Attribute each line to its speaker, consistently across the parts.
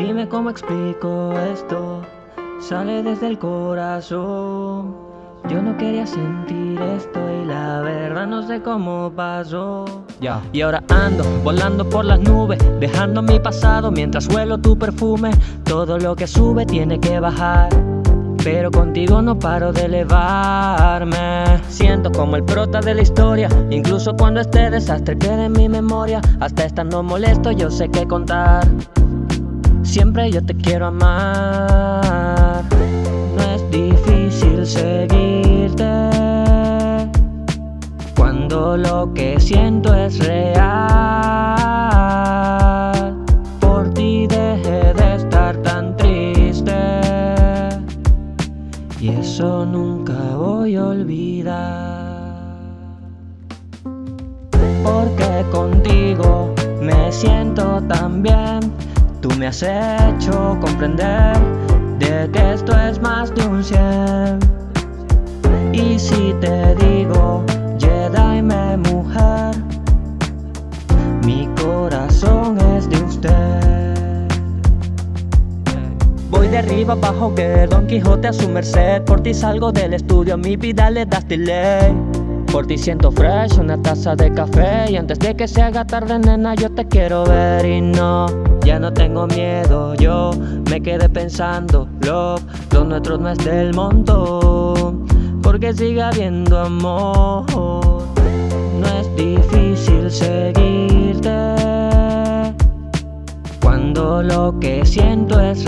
Speaker 1: Dime cómo explico esto, sale desde el corazón. Yo no quería sentir esto y la verdad no sé cómo pasó. Y ahora ando volando por las nubes, dejando mi pasado mientras huelo tu perfume. Todo lo que sube tiene que bajar, pero contigo no paro de elevarme. Siento como el prota de la historia, incluso cuando este desastre quede en mi memoria. Hasta estando molesto yo sé qué contar, siempre yo te quiero amar. No es difícil seguirte cuando lo que siento es real. Por ti dejé de estar tan triste y eso nunca voy a olvidar. Porque contigo me siento tan bien. Tú me has hecho comprender de que esto es más de un 100. Y si te digo, Jedi me mujer, mi corazón es de usted. Voy de arriba abajo que Don Quijote a su merced. Por ti salgo del estudio, a mi vida le das delay. Por ti siento fresh, una taza de café. Y antes de que se haga tarde, nena, yo te quiero ver. Y no, ya no tengo miedo, yo me quedé pensando, love, lo nuestro no es del montón, porque sigue habiendo amor. No es difícil seguirte cuando lo que siento es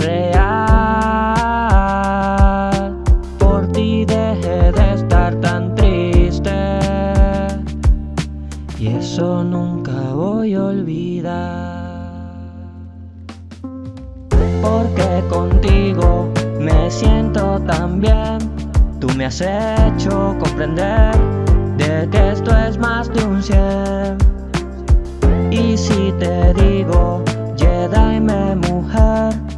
Speaker 1: real. Por ti dejé de estar tan triste y eso nunca voy a olvidar. Porque contigo me siento tan bien. Tú me has hecho comprender de que esto es más de un 100. Y si te digo, Jedi me mujer,